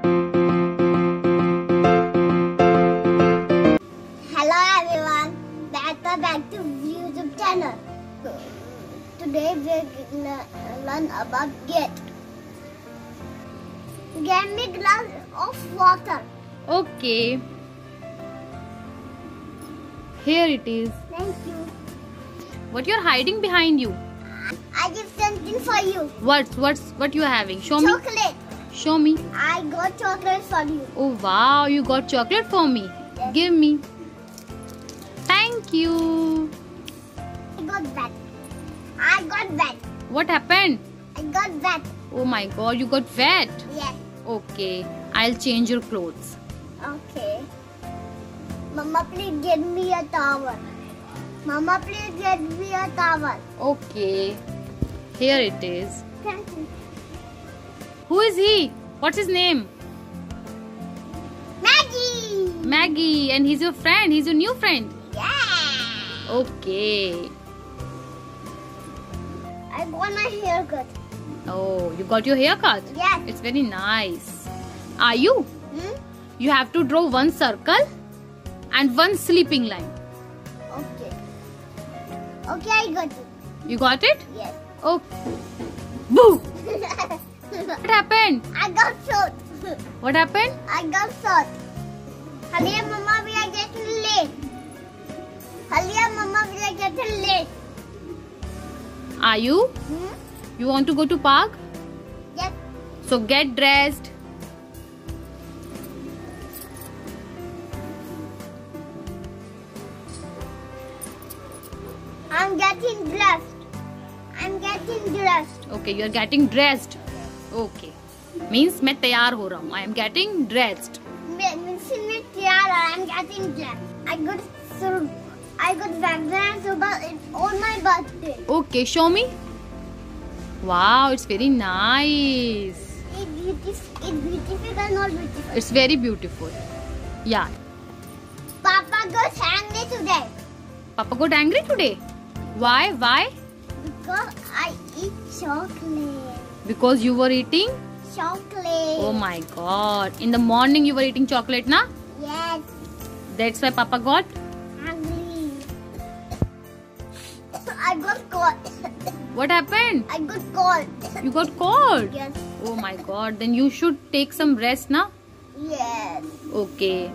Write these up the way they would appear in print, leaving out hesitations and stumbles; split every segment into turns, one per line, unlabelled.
Hello everyone, welcome back to YouTube channel. Today we're gonna learn about get. Get me glass of water.
Okay. Here it is.
Thank you.
What you're hiding behind you?
I give something for you.
What you are having? Show me.
Chocolate.
Show me.
I got chocolate for you.
Oh wow, you got chocolate for me.
Yes.
Give me. Thank you.
I got wet. I got wet.
What happened?
I got wet.
Oh my god, you got wet.
Yes.
Okay, I'll change your clothes.
Okay. Mama, please get me a towel. Mama, please get me a towel.
Okay. Here it is.
Thank you.
Who is he? What's his name?
Maggie.
Maggie. And he's your friend. He's your new friend.
Yeah.
Okay.
I got my haircut.
Oh, you got your haircut?
Yes.
It's very nice. Are you?
Hmm?
You have to draw one circle and one sleeping line.
Okay. Okay, I got it.
You got it?
Yes.
Okay. Boo! What happened?
I got short.
What happened?
I got short. Hurry up, Mama, we are getting late. Hurry up, Mama, we are getting late.
Are you?
Hmm?
You want to go to park?
Yes.
So get dressed.
I'm getting dressed. I'm getting dressed.
Okay, you are getting dressed. Okay. Means मैं तैयार हो रहा हूँ. I am getting dressed.
I'm getting dressed. I got vaccines on my birthday.
Okay, show me. Wow, it's very nice.
It's beautiful or not beautiful?
It's very beautiful. Yeah.
Papa got angry today
Papa got angry today. Why? Why?
because I eat chocolate.
Because you were eating?
Chocolate.
Oh my god. In the morning you were eating chocolate, na?
Yes.
That's why Papa got?
Angry. I got caught.
What happened?
I got caught.
You got cold?
Yes.
Oh my god. Then you should take some rest, na?
Yes.
Okay.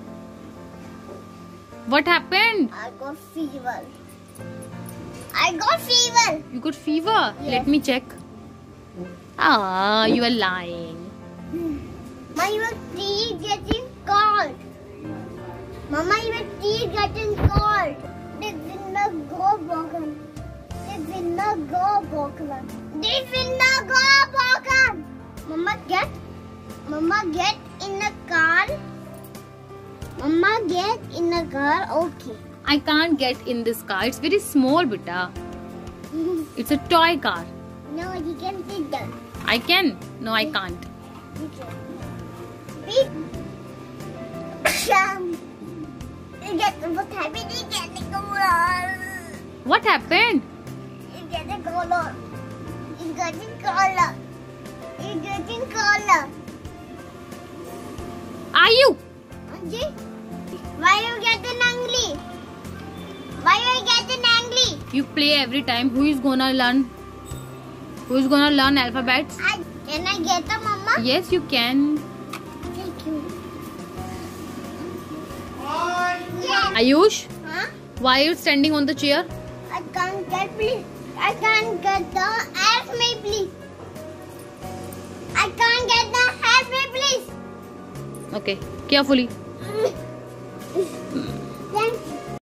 What happened?
I got fever. I got fever.
You got fever?
Yes.
Let me check. Ah, you are lying.
Mama, your tea getting cold. Mama, your tea getting cold. This will not go broken. This will not go broken. This will not go broken. Mama, get in the car. Mama, get in the car. Okay.
I can't get in this car. It's very small, beta. It's a toy car.
No, you can sit down.
I can? No, I can't.
You can. Beep. You get what happened? You get the color.
What happened?
You get the color. You getting color. You getting color.
Are you?
Anji, why you getting angry? Why you getting angry?
You play every time. Who is gonna learn? Who is gonna learn alphabets?
Can I get a mama?
Yes, you can.
Thank you. Yes.
Ayush,
Huh?
why are you standing on the chair?
I can't get please. I can't get the help me please. I can't get the help me please.
Okay, carefully.
Thank